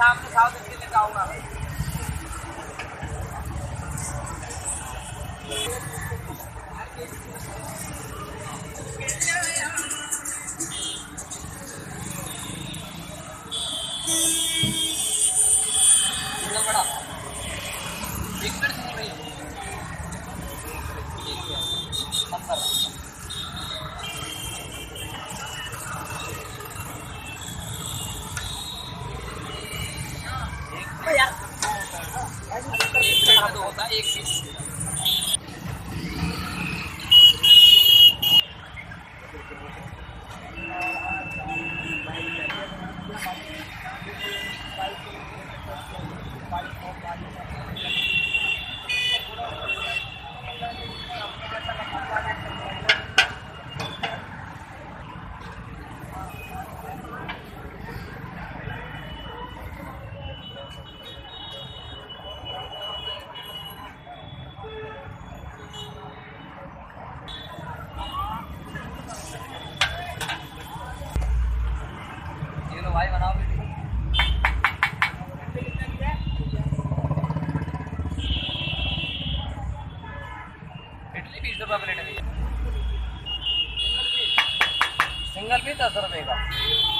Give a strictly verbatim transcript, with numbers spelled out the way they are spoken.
सामने south Indian लेकर आऊंगा। बड़ा एक मिनट सुन रही है यार होता है एक पीस। भाई बनाओ इडली बीस रुपये प्लेट है भैया, सिंगल पीस दस रुपये का।